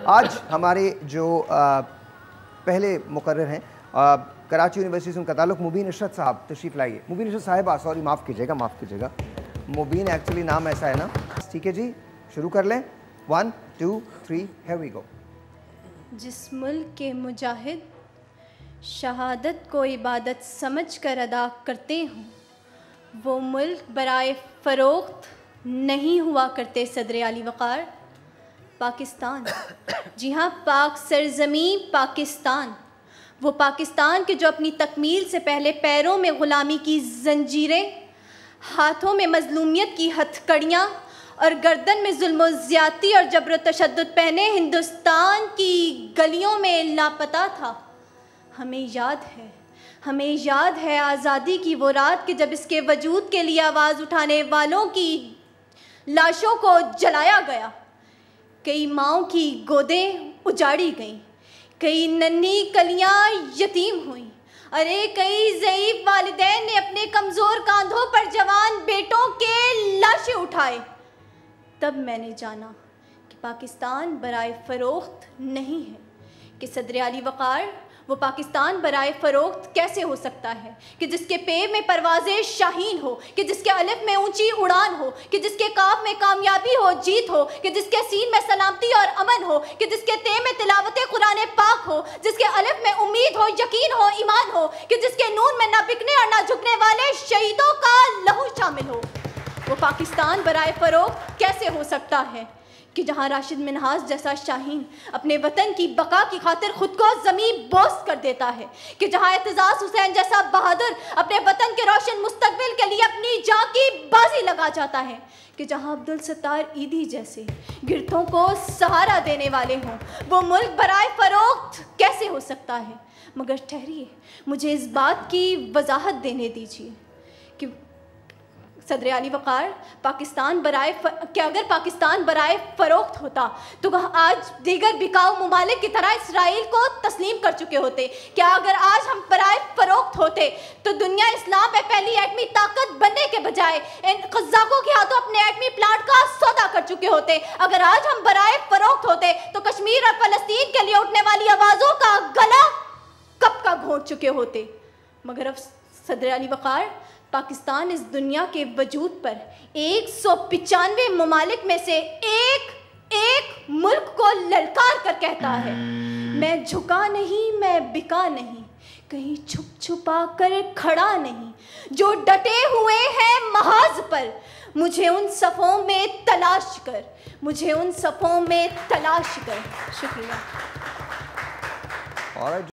آج ہمارے جو پہلے مقرر ہیں کراچی یونیورسٹی سے ان کا تعلق مبین اشرت صاحب تشریف لائیے. مبین اشرت صاحبہ سوری معاف کیجیے گا مبین ایکچولی نام ایسا ہے نا. ٹھیک ہے جی شروع کر لیں. 1 2 3 here we go. جس ملک کے مجاہد شہادت کو عبادت سمجھ کر ادا کرتے ہوں وہ ملک برائے فروخت نہیں ہوا کرتے. صدر علی وقار پاکستان، جی ہاں پاک سرزمین پاکستان، وہ پاکستان کے جو اپنی تکمیل سے پہلے پیروں میں غلامی کی زنجیریں، ہاتھوں میں مظلومیت کی ہتھکڑیاں اور گردن میں ظلم و زیادتی اور جبر و تشدد پہنے ہندوستان کی گلیوں میں لاپتہ تھا. ہمیں یاد ہے آزادی کی وہ رات کہ جب اس کے وجود کے لیے آواز اٹھانے والوں کی لاشوں کو جلایا گیا. کئی ماؤں کی گودیں اجاڑی گئیں، کئی ننھی کلیاں یتیم ہوئیں، ارے کئی ضعیف والدین نے اپنے کمزور کاندھوں پر جوان بیٹوں کے لاشیں اٹھائے. تب میں نے جانا کہ پاکستان برائے فروخت نہیں ہے. کہ صدر علی وقار وہ پاکستان برائے فروخت کیسے ہو سکتا ہے کہ جس کے پے میں پرواز شاہین ہو، کہ جس کے الف میں اونچی اڑان ہو، کہ جس کے کاف میں کامیابی ہو، جیت ہو، کہ جس کے سین میں سلامتی اور امن ہو، کہ جس کے تے میں تلاوت قرآن پاک ہو، جس کے الف میں امید ہو، یقین ہو، ایمان ہو، کہ جس کے نون میں نہ بکنے اور نہ جھکنے والے شہیدوں کا لہو شامل ہو. وہ پاکستان برائے فروخت کیسے ہو سکتا ہے کہ جہاں راشد منہاس جیسا شاہین اپنے وطن کی بقا کی خاطر خود کو زمین بوس کر دیتا ہے، کہ جہاں اعتزاز حسین جیسا بہادر اپنے وطن کے روشن مستقبل کے لیے اپنی جان کی بازی لگا جاتا ہے، کہ جہاں عبدالستار عیدی جیسے گرتوں کو سہارا دینے والے ہوں وہ ملک برائے فروخت کیسے ہو سکتا ہے. مگر ٹھہریے مجھے اس بات کی وضاحت دینے دیجیے کہ صدر علی وقار کہ اگر پاکستان برائے فروخت ہوتا تو آج دیگر بکاؤ ممالک کی طرح اسرائیل کو تسلیم کر چکے ہوتے. کیا اگر آج ہم برائے فروخت ہوتے تو دنیا اسلام میں پہلی ایٹمی طاقت بننے کے بجائے ان قزاقوں کے ہاتھوں اپنے ایٹمی پلانٹ کا سودا کر چکے ہوتے. اگر آج ہم برائے فروخت ہوتے تو کشمیر اور فلسطین کے لیے اٹھنے والی آوازوں کا گلا کب کا گھونٹ چکے ہوتے. مگر اب صدر علی وقار پاکستان اس دنیا کے وجود پر 195 ممالک میں سے ایک ملک کو للکار کر کہتا ہے میں جھکا نہیں، میں بکا نہیں، کہیں چھپ چھپا کر کھڑا نہیں. جو ڈٹے ہوئے ہیں محاذ پر مجھے ان صفوں میں تلاش کر. شکریہ.